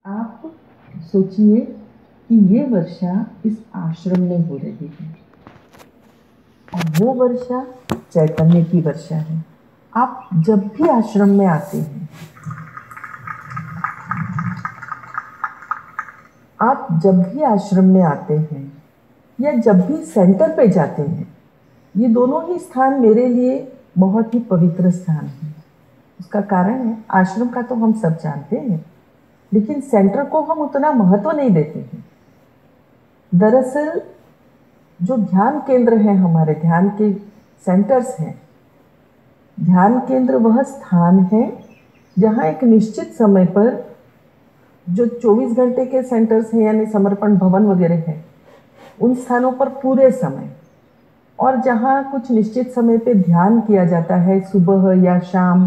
आप सोचिए कि ये वर्षा इस आश्रम में हो रही है और वो वर्षा चैतन्य की वर्षा है। आप जब भी आश्रम में आते हैं, आप जब भी आश्रम में आते हैं या जब भी सेंटर पे जाते हैं, ये दोनों ही स्थान मेरे लिए बहुत ही पवित्र स्थान है। उसका कारण है, आश्रम का तो हम सब जानते हैं, लेकिन सेंटर को हम उतना महत्व नहीं देते हैं। दरअसल जो ध्यान केंद्र हैं, हमारे ध्यान के सेंटर्स हैं, ध्यान केंद्र वह स्थान है जहाँ एक निश्चित समय पर जो 24 घंटे के सेंटर्स हैं यानी समर्पण भवन वगैरह हैं, उन स्थानों पर पूरे समय और जहाँ कुछ निश्चित समय पे ध्यान किया जाता है, सुबह या शाम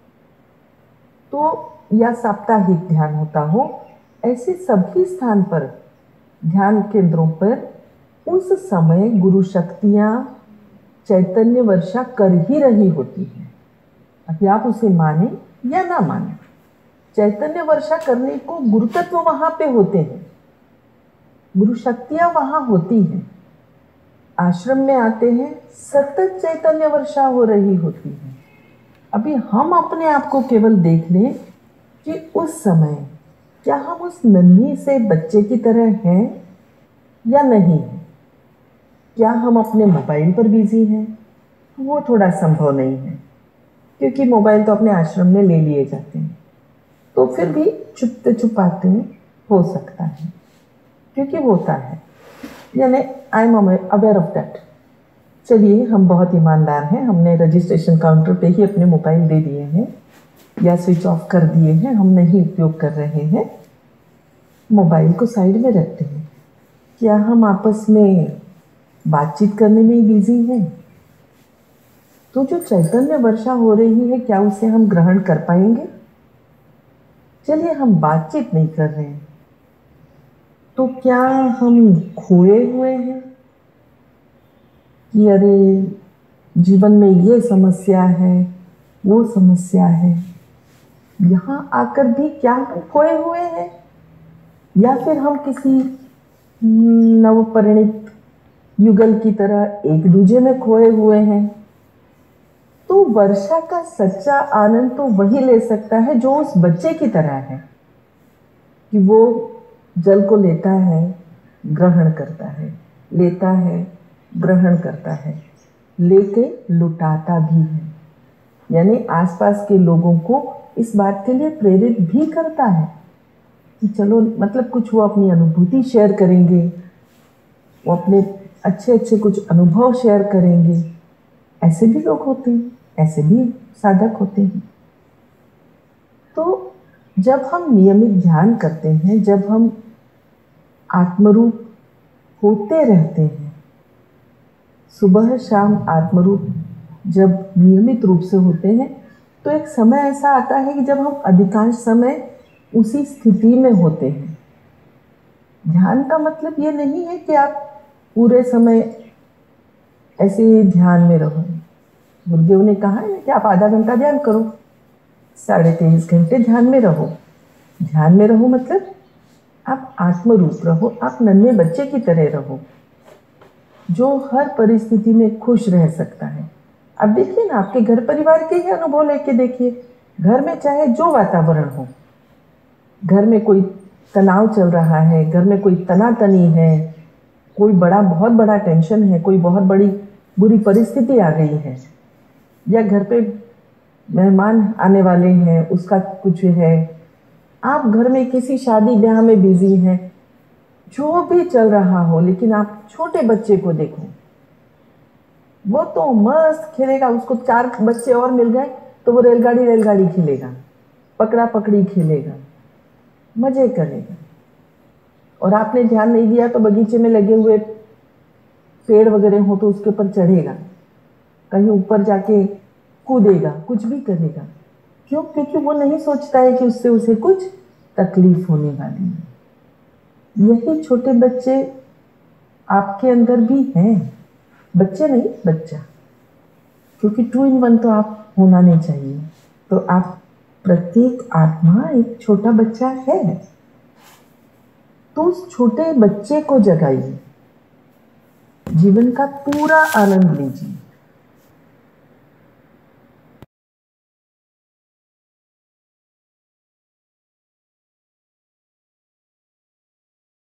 तो या साप्ताहिक ध्यान होता हो, ऐसे सभी स्थान पर ध्यान केंद्रों पर उस समय गुरु शक्तियाँ चैतन्य वर्षा कर ही रही होती हैं। अभी आप उसे माने या ना माने, चैतन्य वर्षा करने को गुरु तत्व वहाँ पे होते हैं, गुरु शक्तियाँ वहाँ होती हैं। आश्रम में आते हैं, सतत चैतन्य वर्षा हो रही होती है। अभी हम अपने आप को केवल देख लें कि उस समय क्या हम उस नन्ही से बच्चे की तरह हैं या नहीं है। क्या हम अपने मोबाइल पर बिजी हैं? वो थोड़ा संभव नहीं है, क्योंकि मोबाइल तो अपने आश्रम में ले लिए जाते हैं। तो फिर भी छुपते छुपाते हो सकता है, क्योंकि होता है, यानी I am aware of that. चलिए, हम बहुत ईमानदार हैं, हमने रजिस्ट्रेशन काउंटर पे ही अपने मोबाइल दे दिए हैं या स्विच ऑफ कर दिए हैं, हम नहीं उपयोग कर रहे हैं। मोबाइल को साइड में रखते हैं। क्या हम आपस में बातचीत करने में ही बिजी हैं? तो जो चैतन्य वर्षा हो रही है, क्या उसे हम ग्रहण कर पाएंगे? चलिए, हम बातचीत नहीं कर रहे हैं, तो क्या हम खोए हुए हैं कि अरे जीवन में ये समस्या है, वो समस्या है? यहाँ आकर भी क्या हम खोए हुए हैं, या फिर हम किसी नवपरिणित युगल की तरह एक दूजे में खोए हुए हैं? तो वर्षा का सच्चा आनंद तो वही ले सकता है जो उस बच्चे की तरह है, कि वो जल को लेता है, ग्रहण करता है, लेता है, ग्रहण करता है, लेके लुटाता भी है, यानी आसपास के लोगों को इस बात के लिए प्रेरित भी करता है कि चलो, मतलब कुछ वो अपनी अनुभूति शेयर करेंगे, वो अपने अच्छे अच्छे कुछ अनुभव शेयर करेंगे। ऐसे भी लोग होते हैं, ऐसे भी साधक होते हैं। तो जब हम नियमित ध्यान करते हैं, जब हम आत्मरूप होते रहते हैं, सुबह शाम आत्मरूप जब नियमित रूप से होते हैं, तो एक समय ऐसा आता है कि जब हम अधिकांश समय उसी स्थिति में होते हैं। ध्यान का मतलब ये नहीं है कि आप पूरे समय ऐसे ही ध्यान में रहो। गुरुदेव ने कहा है ना कि आप आधा घंटा ध्यान करो, 23.5 घंटे ध्यान में रहो। ध्यान में रहो मतलब आप आत्मरूप रहो, आप नन्हे बच्चे की तरह रहो, जो हर परिस्थिति में खुश रह सकता है। अब देखिए ना, आपके घर परिवार के ही अनुभव लेके देखिए। घर में चाहे जो वातावरण हो, घर में कोई तनाव चल रहा है, घर में कोई तनातनी है, कोई बहुत बड़ा टेंशन है, कोई बहुत बड़ी बुरी परिस्थिति आ गई है, या घर पे मेहमान आने वाले हैं, उसका कुछ है, आप घर में किसी शादी ब्याह में बिजी हैं, जो भी चल रहा हो, लेकिन आप छोटे बच्चे को देखो, वो तो मस्त खेलेगा। उसको 4 बच्चे और मिल गए तो वो रेलगाड़ी खेलेगा, पकड़ा पकड़ी खेलेगा, मजे करेगा। और आपने ध्यान नहीं दिया तो बगीचे में लगे हुए पेड़ वगैरह हो तो उसके ऊपर चढ़ेगा, कहीं ऊपर जाके कूदेगा, कुछ भी करेगा। क्यों? क्योंकि वो नहीं सोचता है कि उससे उसे कुछ तकलीफ होने वाली है। यही छोटे बच्चे आपके अंदर भी हैं। बच्चे नहीं, बच्चा, क्योंकि 2 in 1 तो आप होना नहीं चाहिए। तो आप प्रत्येक आत्मा एक छोटा बच्चा है। तो उस छोटे बच्चे को जगाइए, जीवन का पूरा आनंद लीजिए।